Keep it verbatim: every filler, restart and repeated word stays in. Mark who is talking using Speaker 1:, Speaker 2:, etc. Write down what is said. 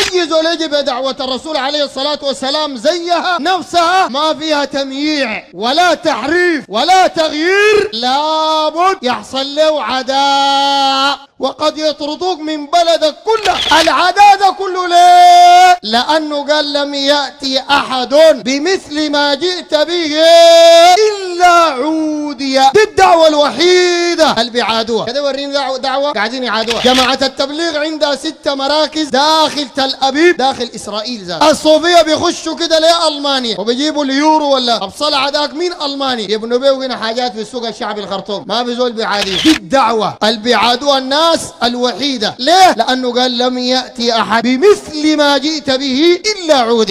Speaker 1: اي زول يجي بدعوة الرسول عليه الصلاة والسلام زيها نفسها ما فيها تمييع ولا تحريف ولا تغيير، لابد يحصل له عداء، وقد يطردوك من بلدك كله. العداء ده كله ليه؟ لأنه قال لم يأتي أحد بمثل ما جئت به إلا عودي. دي الدعوة الوحيدة اللي بيعادوها. كده وريني دعوة, دعوة قاعدين يعادوها. جماعة التبليغ عندها ست مراكز داخل تل أبيب داخل إسرائيل ذات. الصوفية بيخشوا كده لألمانيا وبيجيبوا اليورو ولا أبصل عداك من ألمانيا يبنوا بيه هنا حاجات في السوق الشعبي الخرطوم، ما بيزول بيعاديه. دي الدعوة اللي بيعادوها الناس الوحيدة. ليه؟ لأنه قال لم يأتي أحد بمثل ما جئت به إلا عودي.